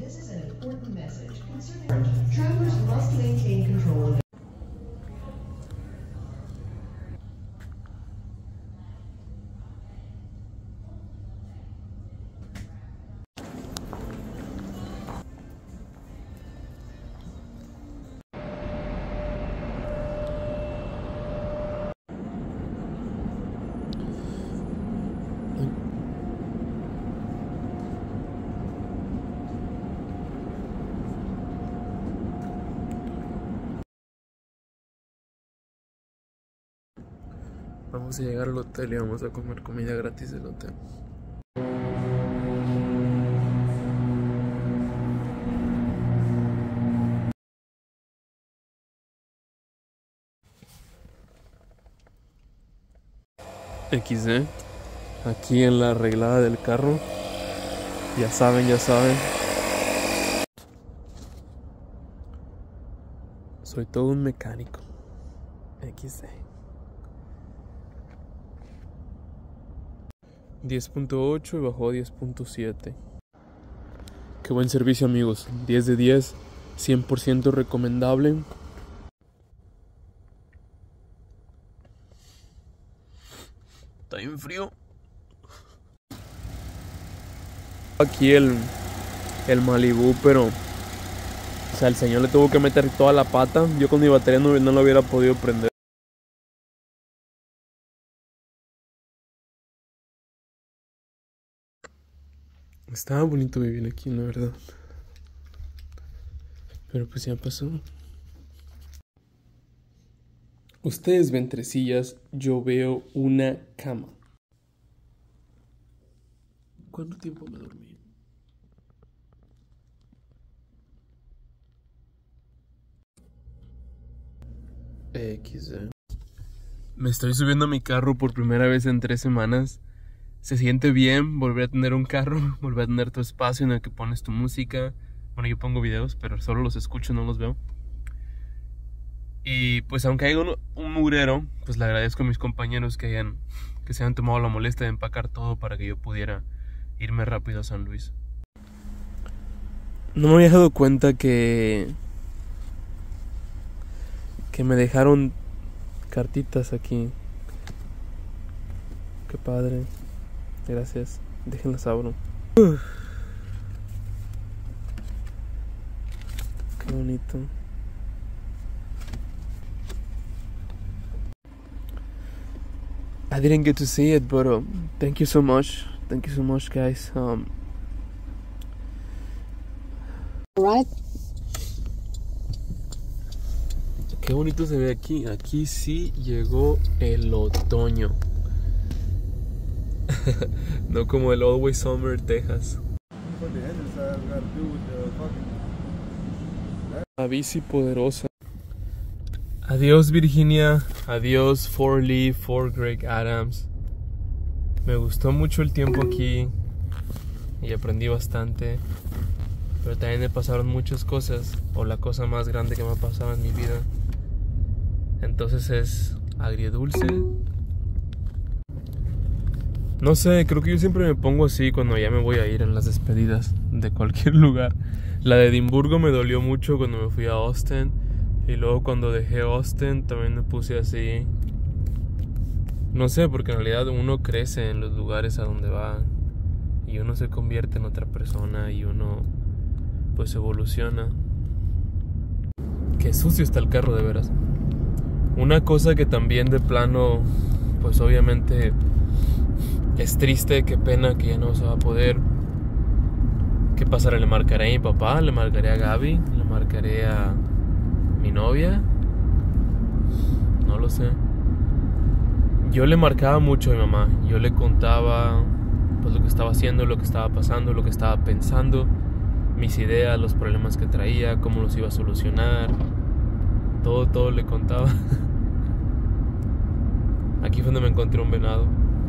This is an important message. Travelers must maintain control of Vamos a llegar al hotel y vamos a comer comida gratis del hotel. XD, aquí en la arreglada del carro. Ya saben. Soy todo un mecánico. XD. 10.8 y bajó a 10.7. Qué buen servicio, amigos. 10 de 10, 100% recomendable. Está bien frío. Aquí el Malibu, pero o sea, el señor le tuvo que meter toda la pata. Yo con mi batería no lo hubiera podido prender. Estaba bonito vivir aquí, la verdad. Pero pues ya pasó. Ustedes ven 3 sillas, yo veo una cama. ¿Cuánto tiempo me dormí? XD. Me estoy subiendo a mi carro por primera vez en 3 semanas. Se siente bien volver a tener un carro, volver a tener tu espacio en el que pones tu música. Bueno, yo pongo videos, pero solo los escucho, no los veo. Y pues aunque haya un mugrero, pues le agradezco a mis compañeros que se hayan tomado la molestia de empacar todo para que yo pudiera irme rápido a San Luis. No me había dado cuenta que me dejaron cartitas aquí. Qué padre. Gracias. Déjenlas abro. Qué bonito. I didn't get to see it, but thank you so much. Thank you so much, guys. Right. Qué bonito se ve aquí. Aquí sí llegó el otoño. No como el Always Summer, Texas. La bici poderosa. Adiós, Virginia. Adiós, Fort Lee, Fort Greg Adams. Me gustó mucho el tiempo aquí y aprendí bastante. Pero también me pasaron muchas cosas, o la cosa más grande que me ha pasado en mi vida. Entonces es agridulce. No sé, creo que yo siempre me pongo así cuando ya me voy a ir en las despedidas de cualquier lugar. La de Edimburgo me dolió mucho cuando me fui a Austin. Y luego cuando dejé Austin también me puse así. No sé, porque en realidad uno crece en los lugares a donde va. Y uno se convierte en otra persona y uno pues evoluciona. Qué sucio está el carro, de veras. Una cosa que también de plano, pues obviamente es triste, qué pena que ya no se va a poder. ¿Qué pasará? ¿Le marcaré a mi papá? ¿Le marcaré a Gaby? ¿Le marcaré a mi novia? No lo sé. Yo le marcaba mucho a mi mamá. Yo le contaba pues lo que estaba haciendo, lo que estaba pasando, lo que estaba pensando, mis ideas, los problemas que traía, cómo los iba a solucionar. Todo le contaba. Aquí fue donde me encontré un venado.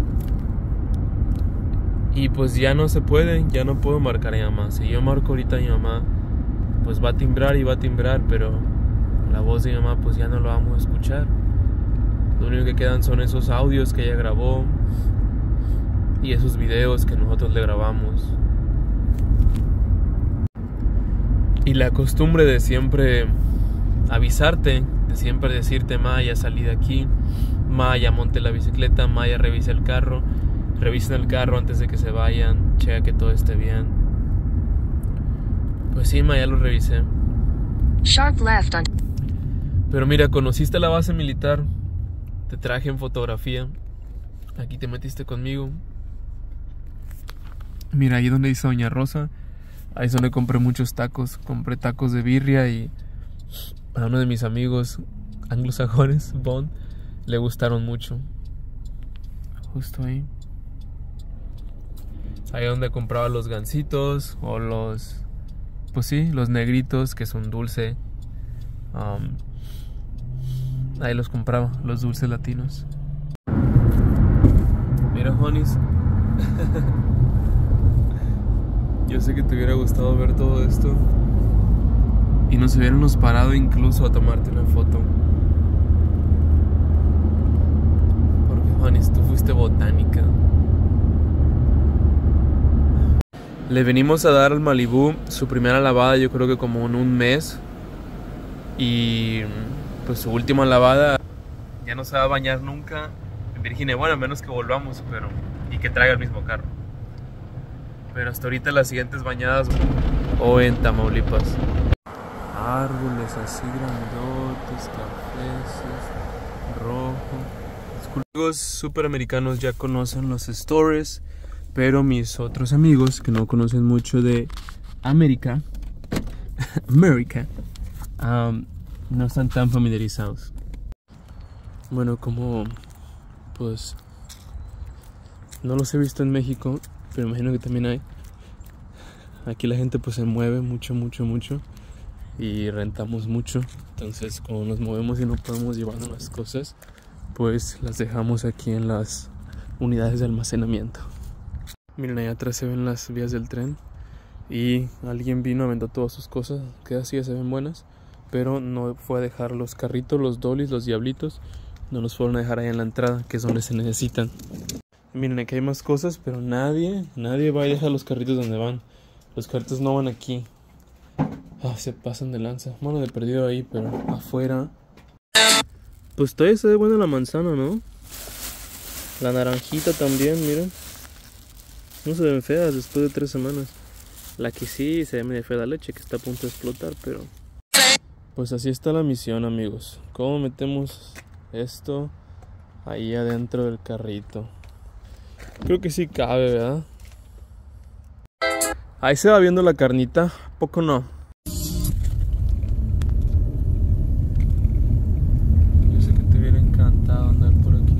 Y pues ya no se puede, ya no puedo marcar a mi mamá. Si yo marco ahorita a mi mamá, pues va a timbrar y va a timbrar, pero la voz de mi mamá pues ya no la vamos a escuchar. Lo único que quedan son esos audios que ella grabó y esos videos que nosotros le grabamos. la costumbre de siempre avisarte, de siempre decirte: Maya, salí de aquí, Maya, monte la bicicleta, Maya, revisa el carro, revisen el carro antes de que se vayan, checa que todo esté bien. Pues sí, Maya, lo revisé. Sharp left on. Pero mira, conociste la base militar, te traje en fotografía, aquí te metiste conmigo. Mira, ahí donde dice Doña Rosa, ahí es donde compré muchos tacos. Compré tacos de birria y a uno de mis amigos anglosajones, Bond, le gustaron mucho. Justo ahí. Ahí donde compraba los gansitos o los... Pues sí, los negritos, que son dulce. Ahí los compraba, los dulces latinos. Mira, Jonis. Yo sé que te hubiera gustado ver todo esto y nos hubiéramos parado incluso a tomarte una foto. Porque, Jonis, tú fuiste botánica. Le venimos a dar al Malibú su primera lavada, yo creo que como en un mes. Y pues su última lavada. Ya no se va a bañar nunca en Virginia. Bueno, a menos que volvamos, pero... y que traiga el mismo carro. Pero hasta ahorita las siguientes bañadas o en Tamaulipas. Árboles así grandotes, cafés, rojo. Los amigos superamericanos ya conocen los stories, pero mis otros amigos que no conocen mucho de América, no están tan familiarizados. Bueno, como pues no los he visto en México, pero imagino que también hay. Aquí la gente pues se mueve mucho y rentamos mucho. Entonces, como nos movemos y no podemos llevar las cosas, pues las dejamos aquí en las unidades de almacenamiento. Miren, allá atrás se ven las vías del tren y alguien vino a vender todas sus cosas, que así ya se ven buenas, pero no fue a dejar los carritos, los dolis, los diablitos, no los fueron a dejar ahí en la entrada, que es donde se necesitan. Miren, aquí hay más cosas, pero nadie va y deja los carritos donde van. Los carritos no van aquí. Se pasan de lanza. Bueno, de perdido ahí, pero afuera. Pues todavía se ve buena la manzana, ¿no? La naranjita también, miren. No se ven feas después de 3 semanas. La que sí se ve medio fea, la leche, que está a punto de explotar, pero... Pues así está la misión, amigos. ¿Cómo metemos esto ahí adentro del carrito? Creo que sí cabe, ¿verdad? Ahí se va viendo la carnita. ¿Poco no? Yo sé que te hubiera encantado andar por aquí.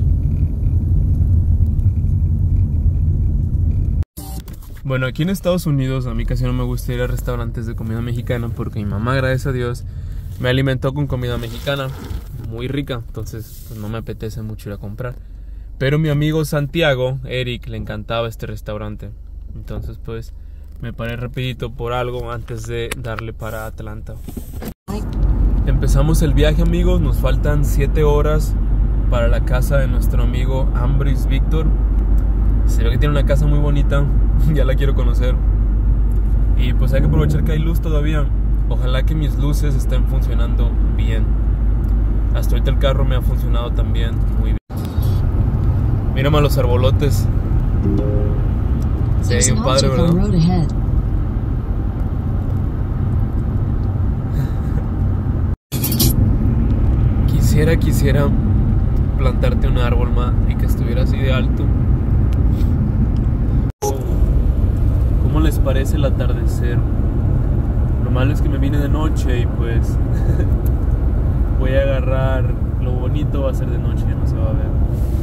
Bueno, aquí en Estados Unidos a mí casi no me gusta ir a restaurantes de comida mexicana porque mi mamá, gracias a Dios, me alimentó con comida mexicana muy rica. Entonces pues no me apetece mucho ir a comprar. Pero mi amigo Santiago, Eric, le encantaba este restaurante. Entonces pues me paré rapidito por algo antes de darle para Atlanta. Empezamos el viaje, amigos. Nos faltan 7 horas para la casa de nuestro amigo Ambris Víctor. Se ve que tiene una casa muy bonita. Ya la quiero conocer. Y pues hay que aprovechar que hay luz todavía. Ojalá que mis luces estén funcionando bien. Hasta ahorita el carro me ha funcionado también muy bien. Mírame a los arbolotes. Se ve bien padre, ¿verdad? Quisiera plantarte un árbol más y que estuviera así de alto. ¿Cómo les parece el atardecer? Lo malo es que me vine de noche y pues voy a agarrar. Lo bonito va a ser de noche, ya no se va a ver.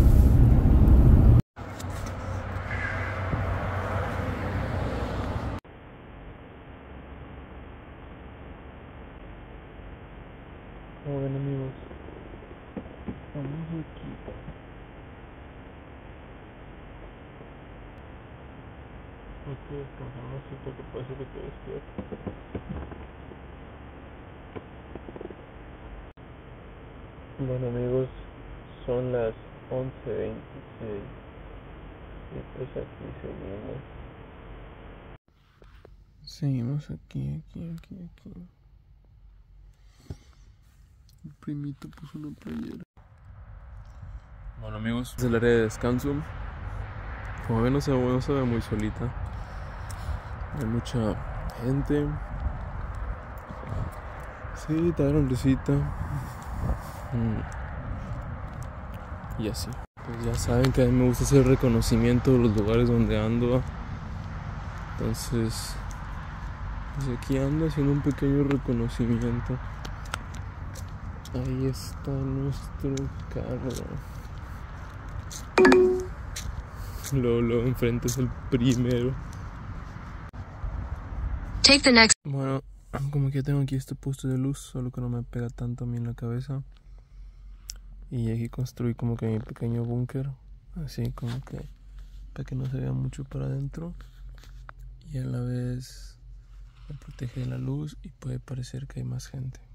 Como ven, amigos, estamos aquí. Estoy descansando, siento que parece que te despierto. Bueno, amigos, son las 11:26 y pues aquí seguimos. Seguimos aquí. El primito puso una playera. Bueno amigos, es el área de descanso. Como ven no se ve muy solita. Hay mucha gente. Sí, está grandecita. Y así. Pues ya saben que a mí me gusta hacer reconocimiento de los lugares donde ando. Entonces, pues aquí ando haciendo un pequeño reconocimiento. Ahí está nuestro carro. Luego enfrente es el primero. Take the next. Bueno, como que ya tengo aquí este poste de luz, solo que no me pega tanto a mí en la cabeza. Y aquí construí como que mi pequeño búnker, así como que para que no se vea mucho para adentro. Y a la vez me protege de la luz y puede parecer que hay más gente.